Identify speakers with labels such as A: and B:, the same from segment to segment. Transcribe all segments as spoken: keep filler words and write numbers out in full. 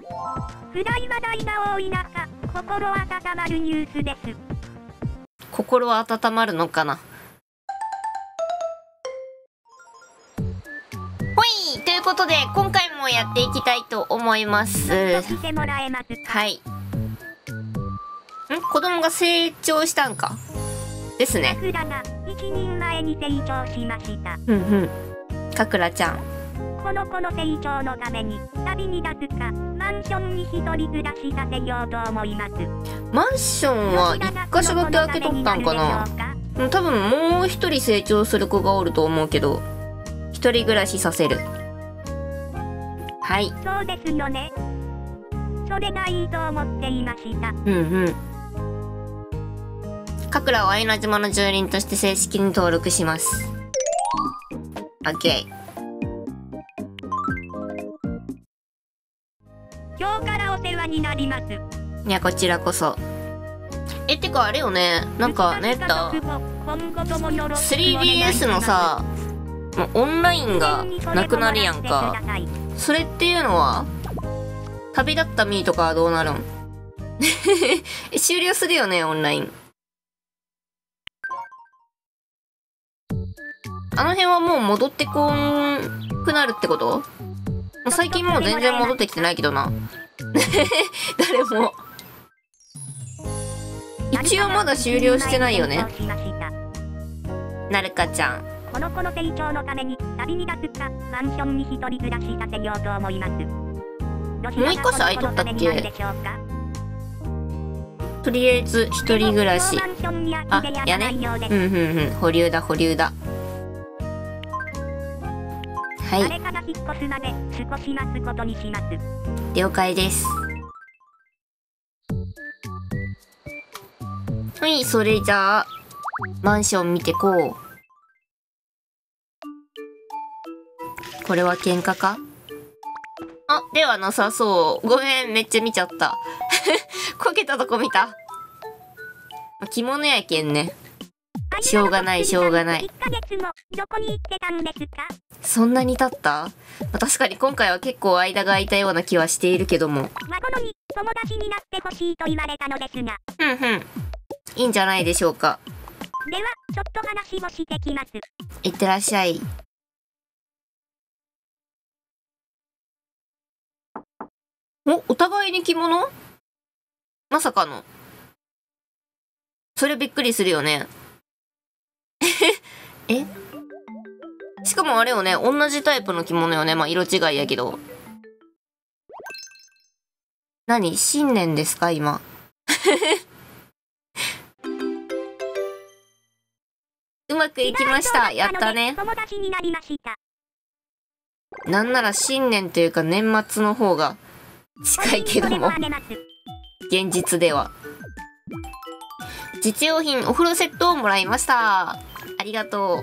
A: 暗い話題が多い中、心温まるニュースです。
B: 心温まるのかな。ほい、ということで今回もやっていきたいと思います。
A: 来てもらえますか？
B: はい。ん、子供が成長したんかですね。
A: さくらが一人前に成長しました。
B: うんうん。かくらちゃん。
A: この子の成長のために旅に出すか、マンションに一人暮らしさせようと思います。
B: マンションは一箇所だけ開けとったんかな。うん、多分もう一人成長する子がおると思うけど、一人暮らしさせる。はい。
A: そうですよね。それがいいと思っていました。
B: うんうん。かくらをアイナ島の住人として正式に登録します。オッケー。
A: 今日からお世話になります。
B: いや、こちらこそ。え、てかあれよね、なんかねった スリーディーエス のさ、もうオンラインがなくなるやんか。それっていうのは旅立ったミーとかはどうなるん終了するよね、オンライン。あの辺はもう戻ってこんくなるってこと？最近もう全然戻ってきてないけどな誰も一応まだ終了してないよね。なるかちゃん、
A: この子の成長のために旅に出すか、マンションに一人暮らしさせようと思います。
B: もう一箇所空いとったっけ？とりあえず一人暮らし。あ、やね。うんうんうん、保留だ保留だ。はい。
A: 誰かが引っ越すまで少し待つことにします。
B: 了解です。はい、それじゃあマンション見てこう。これは喧嘩か？あ、ではなさそう。ごめん、めっちゃ見ちゃった。こけたとこ見た。着物やけんね。しょうがないしょうがない。
A: いっかげつもどこに行ってたんですか？
B: そんなに経った？まあ、確かに今回は結構間が空いたような気はしているけども。
A: 孫のに友達になってほしいと言われたのですが。
B: ふんふん。いいんじゃないでしょうか。
A: では、ちょっと話をしてきます。
B: いってらっしゃい。お、お互いに着物？まさかの。それびっくりするよね。え？しかもあれよね、同じタイプの着物よね。まあ色違いやけど。何？新年ですか今。うまくいきました。やったね。
A: 友達になりました。
B: なんなら新年というか年末の方が近いけども。現実では。実用品お風呂セットをもらいました。ありがとう。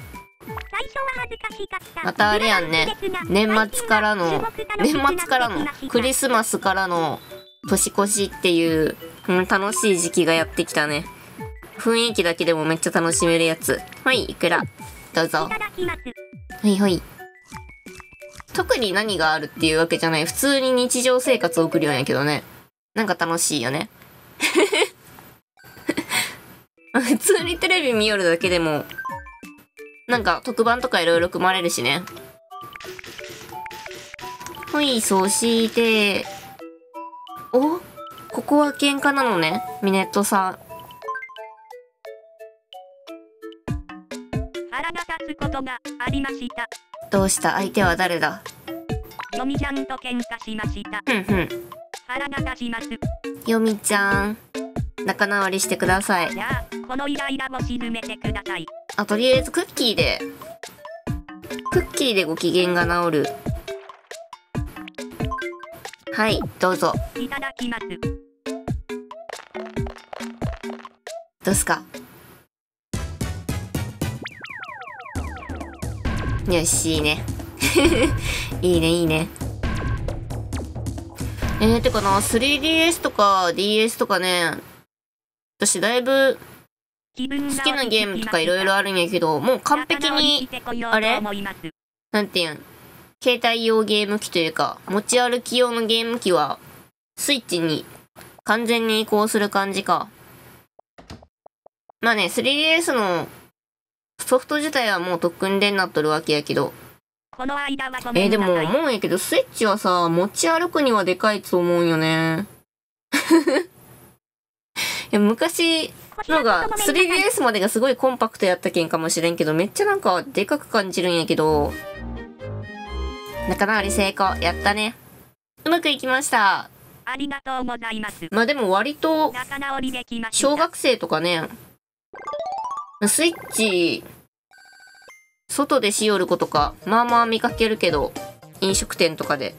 B: またあれやんね。年末からの、年末からの、クリスマスからの年越しっていう、うん、楽しい時期がやってきたね。雰囲気だけでもめっちゃ楽しめるやつ。はい、いくら。どうぞ。はいはい。特に何があるっていうわけじゃない。普通に日常生活を送るようやけどね。なんか楽しいよね。普通にテレビ見よるだけでも、なんか特番とかいろいろ組まれるしね。はい、そして、お？ここは喧嘩なのね、ミネットさん。
A: 腹が立つことがありました。
B: どうした？相手は誰だ？
A: ヨミちゃんと喧嘩しました。
B: ふんふん。
A: 腹が立ちます。
B: ヨミちゃん、仲直りしてください。
A: じゃあ、このイライラを沈めてください。
B: あ、とりあえずクッキーで、クッキーでご機嫌が治る。はい、どうぞ。
A: いただきます。
B: どうすか？よし、いいね。いいね、いいね。えー、てかな、スリーディーエス とか ディーエス とかね、私だいぶ好きなゲームとかいろいろあるんやけど、もう完璧に、あれなんていうん、 携帯用ゲーム機というか、持ち歩き用のゲーム機は、スイッチに完全に移行する感じか。まあね、スリーディーエス のソフト自体はもう特訓でになっとるわけやけど。
A: この間はご
B: えー、で
A: めんなさい。
B: も思うんやけど、スイッチはさ、持ち歩くにはでかいと思うんよね。いや昔のが スリーディーエス までがすごいコンパクトやったけんかもしれんけど、めっちゃなんかでかく感じるんやけど、仲直り成功。やったね。うまくいきました。
A: ありがとうございます。
B: まあでも割と、
A: 仲直りできました。
B: 小学生とかね、スイッチ、外でしよる子とか、まあまあ見かけるけど、飲食店とかで。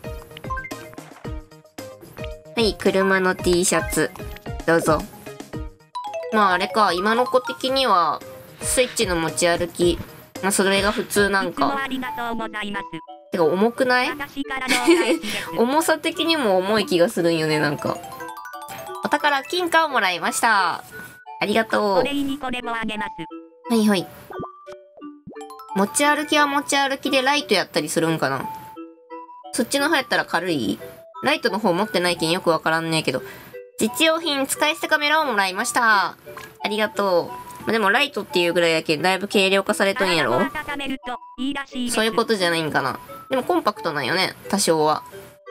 B: はい、車の T シャツ。どうぞ。まああれか、今の子的には、スイッチの持ち歩き、まあそれが普通なん
A: いつも
B: か。
A: ありがとうございます。
B: てか重くない？
A: 私からのお返しです。
B: 重さ的にも重い気がするんよね、なんか。お宝金貨をもらいました。ありがとう。
A: お礼にこれもあげます。
B: はいはい。持ち歩きは持ち歩きでライトやったりするんかな。そっちの方やったら軽い？ライトの方持ってないけんよくわからんねえけど。実用品使い捨てカメラをもらいました。ありがとう。まあでもライトっていうぐらいやけんだいぶ軽量化されとんやろ？
A: 体を温めるといいらしいです。
B: そういうことじゃないんかな。でもコンパクトなんよね、多少は。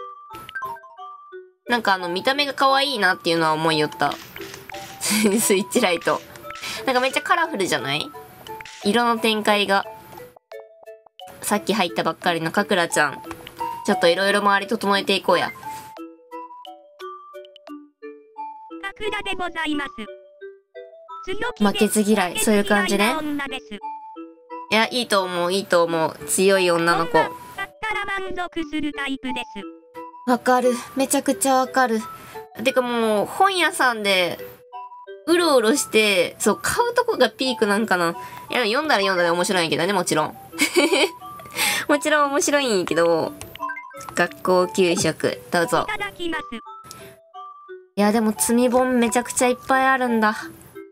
B: なんかあの見た目が可愛いなっていうのは思いよった。スイッチライト。なんかめっちゃカラフルじゃない？色の展開が。さっき入ったばっかりのかくらちゃん。ちょっといろいろ周り整えていこうや。
A: かくらでございます。強気で
B: 負けず嫌い、そういう感じね。
A: 負けず嫌いな女です。
B: いや、いいと思う、いいと思う。強い女の子。
A: 女だったら満足するタイプです。
B: わかる。めちゃくちゃわかる。てかもう、本屋さんで、うろうろして、そう、買うとこがピークなんかな。いや、読んだら読んだら面白いんやけどね、もちろん。もちろん面白いんやけど、学校給食、どうぞ。
A: いただきます。
B: いや、でも、積み本めちゃくちゃいっぱいあるんだ。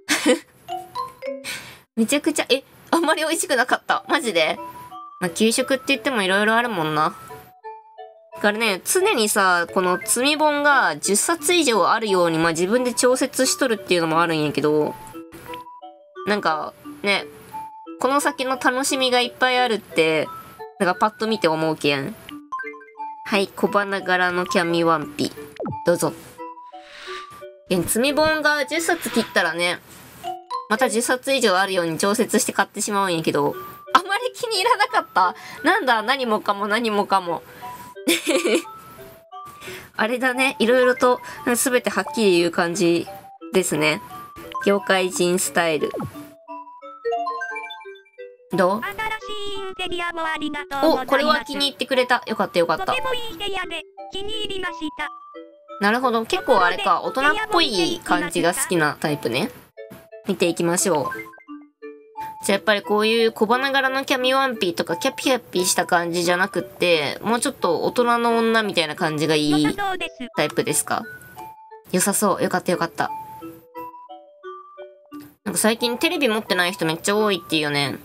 B: めちゃくちゃ、え、あんまり美味しくなかった。マジで。まあ、給食って言ってもいろいろあるもんな。だからね、常にさ、この積み本がじゅっさつ以上あるように、まあ自分で調節しとるっていうのもあるんやけど、なんか、ね、この先の楽しみがいっぱいあるって、なんかパッと見て思うけん。はい、小花柄のキャミワンピ。どうぞ。え、積み本がじゅっさつ切ったらね、またじゅっさつ以上あるように調節して買ってしまうんやけど、あまり気に入らなかった。なんだ、何もかも何もかも。あれだね、いろいろと全てはっきり言う感じですね。業界人スタイル。どう？
A: 新しいインテリアもありがとうございます。
B: お、これは気に入ってくれた。よかったよかった。
A: とてもいい部屋で気に入りました。
B: なるほど。結構あれか、大人っぽい感じが好きなタイプね。見ていきましょう。じゃあやっぱりこういう小花柄のキャミワンピーとかキャピキャピした感じじゃなくって、もうちょっと大人の女みたいな感じがいい
A: 良さそうです。
B: タイプですか？良さそう。よかったよかった。なんか最近テレビ持ってない人めっちゃ多いっていうよね。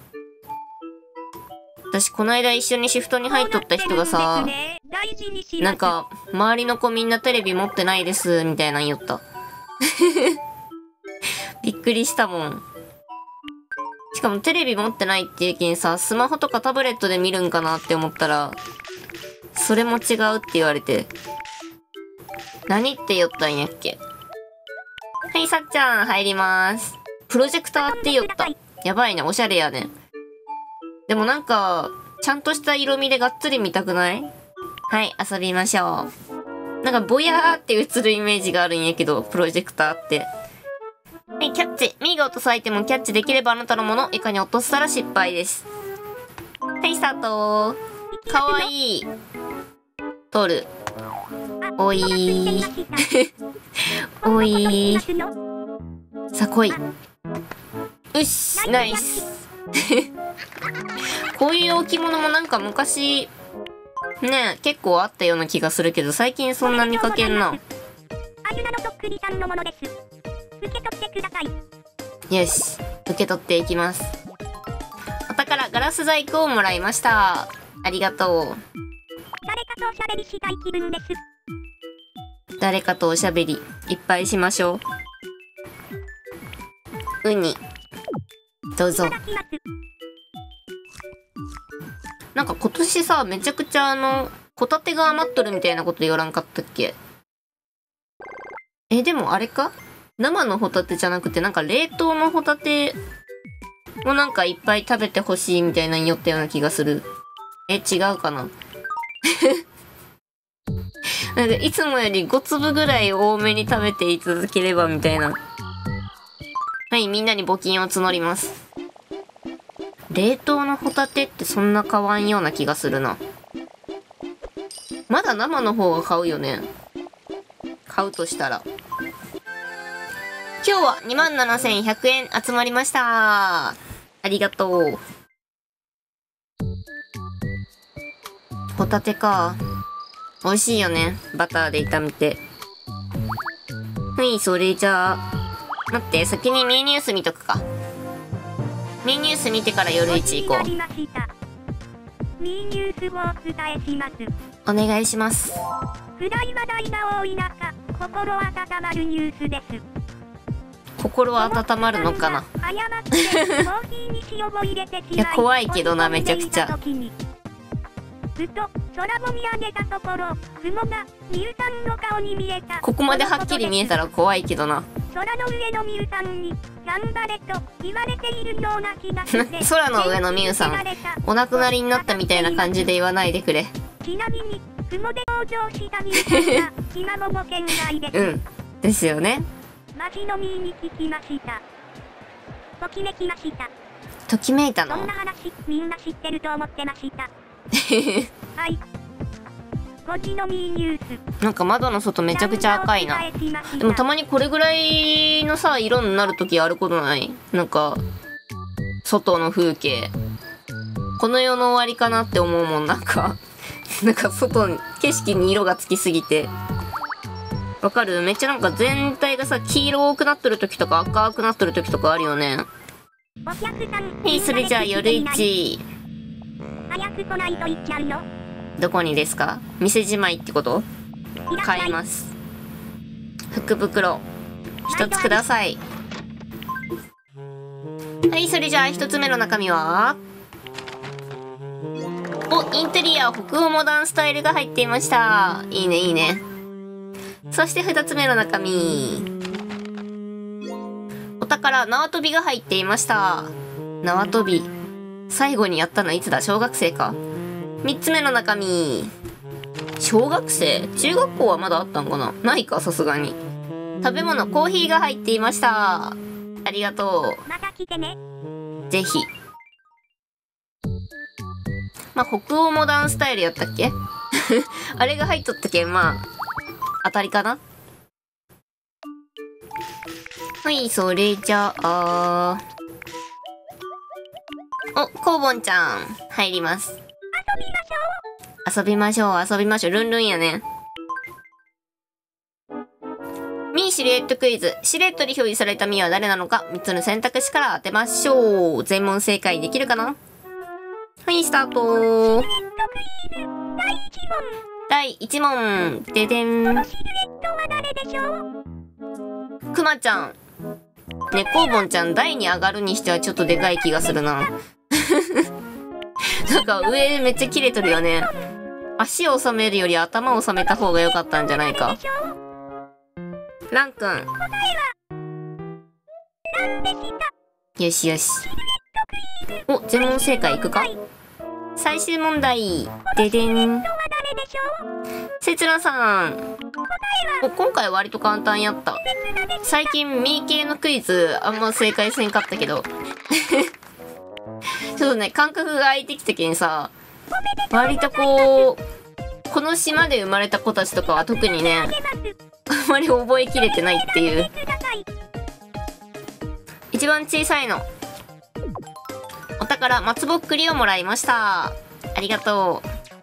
B: 私この間一緒にシフトに入っとった人がさ、なんか周りの子みんなテレビ持ってないですみたいなん言った。びっくりしたもん。しかもテレビ持ってないっていうけんさ、スマホとかタブレットで見るんかなって思ったら、それも違うって言われて。何って言ったんやっけ？はい、さっちゃん入ります。プロジェクターって言った。やばいね、おしゃれやね。でもなんか、ちゃんとした色味でがっつり見たくない？はい、遊びましょう。なんかぼやーって映るイメージがあるんやけど、プロジェクターって。はい、キャッチ。ミーが落とすアイテムをキャッチできればあなたのもの、床に落としたら失敗です。はい、スタート。かわいい。取る。おいー。おいー。さあ来い。うし、ナイス。こういう置物もなんか昔、ね、結構あったような気がするけど、最近そんな見かけんな。
A: あゆなのそっくりさんのものです。受け取ってください。
B: よし、受け取っていきます。お宝ガラス細工をもらいました。ありがとう。
A: とおしゃべりしたい気分です。
B: 誰かとおしゃべりいっぱいしましょう。ウニどうぞ。
A: いただきます。
B: なんか今年さ、めちゃくちゃあのホタテが余っとるみたいなこと言わらんかったっけ？え、でもあれか、生のホタテじゃなくてなんか冷凍のホタテをなんかいっぱい食べてほしいみたいなのによったような気がする。え、違うかななんかいつもよりごつぶぐらい多めに食べていただければみたいな。はい、みんなに募金を募ります。冷凍のホタテってそんな買わんような気がするな。まだ生の方が買うよね。買うとしたら。今日は にまんななせんひゃくえん集まりました。ありがとう。ホタテか。美味しいよね。バターで炒めて。はい、それじゃあ。待って、先にミーニュース見とくか。ミーニュース見てから夜市行こう。
A: ミーニュースをお伝えします。
B: お願いします。
A: 暗い話題が多い中、心温まるニュースです。
B: 心温まるのかな。
A: 誤ってコーヒーに塩を入れてしまい、
B: いや怖いけどな、めちゃくちゃ。
A: ふと空を見上げたところ、雲がミュウさんの顔に見えた。
B: ここまではっきり見えたら怖いけどな。
A: 空の上のミュウさんに頑張れと言われているような気がして
B: 空の上のミュウさん、お亡くなりになったみたいな感じで言わないでくれ。
A: ちなみに雲で登場したミュウさんが今もも県外です。
B: うんですよね。
A: マジのミーに聞きました。ときめきました。
B: ときめいたの？
A: そんな話みんな知ってると思ってました。はい。ごじのミーニュース。
B: なんか窓の外めちゃくちゃ赤いな。でもたまにこれぐらいのさ色になるときあることない？なんか外の風景。この世の終わりかなって思うもん。なんかなんか外に景色に色がつきすぎて。わかる？めっちゃなんか全体がさ黄色くなってるときとか赤くなってるときとかあるよね。はい、それじゃあ夜市。
A: 早く来ないと言っちゃうよ。
B: どこにですか？店じまいってこと？買います。福袋一つください。はい、それじゃあ一つ目の中身は、お、インテリア北欧モダンスタイルが入っていました。いいねいいね。そして二つ目の中身、お宝縄跳びが入っていました。縄跳び最後にやったのいつだ？小学生か。三つ目の中身、小学生？中学校はまだあったんかな？ないか、さすがに。食べ物コーヒーが入っていました。ありがとう。
A: また来てね。
B: ぜひ。まあ、北欧モダンスタイルやったっけあれが入っとったけん、まあ当たりかな。はい、それじゃあ、お、コウボンちゃん入ります。遊びましょう遊びましょう。ルンルンやね。ミーシルエットクイズ。シルエットで表示されたミーは誰なのかみっつの選択肢から当てましょう。全問正解できるかな？はい、スタート。だいいち問。ででん。くまちゃん。ね、コウボンちゃん台に上がるにしてはちょっとでかい気がするな。なんか上めっちゃ切れとるよね。足を収めるより頭を収めた方が良かったんじゃないか。ランくん。よしよし。お、全問正解いくか？最終問題。ででん。せつらさん。お、今回割と簡単やった。最近ミー系のクイズあんま正解せんかったけど。ちょっとね、感覚が空いてきたけんさ、割とこう、この島で生まれた子たちとかは特にね、あんまり覚えきれてないっていう。一番小さいの。お宝、松ぼっくりをもらいました。ありがと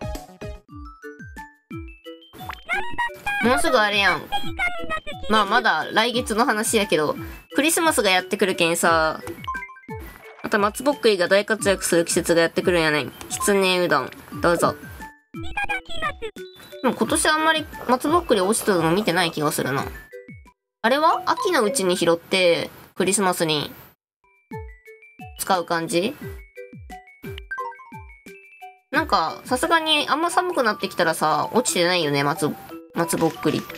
B: う。もうすぐあれやん。まあまだ来月の話やけど、クリスマスがやってくるけんさ、また松ぼっくりが大活躍する季節がやってくるんやねん。きつねうどん、どうぞ。 でも今年あんまり松ぼっくり落ちてるの見てない気がするな。あれは秋のうちに拾ってクリスマスに使う感じ？なんかさすがにあんま寒くなってきたらさ、落ちてないよね、松、松ぼっくりって。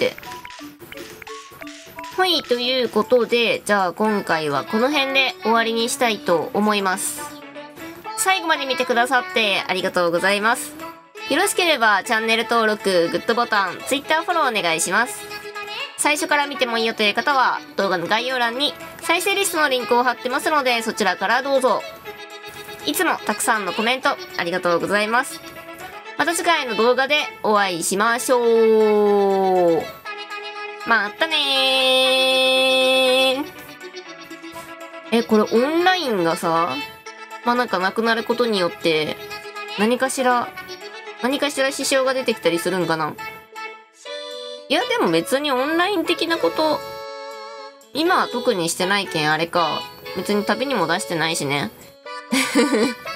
B: はい、ということで、じゃあ今回はこの辺で終わりにしたいと思います。最後まで見てくださってありがとうございます。よろしければチャンネル登録、グッドボタン、Twitter フォローお願いします。最初から見てもいいよという方は動画の概要欄に再生リストのリンクを貼ってますので、そちらからどうぞ。いつもたくさんのコメントありがとうございます。また次回の動画でお会いしましょう。またねー。え、これオンラインがさ、まあ、なんかなくなることによって、何かしら、何かしら支障が出てきたりするんかな。いや、でも別にオンライン的なこと、今は特にしてないけんあれか。別に旅にも出してないしね。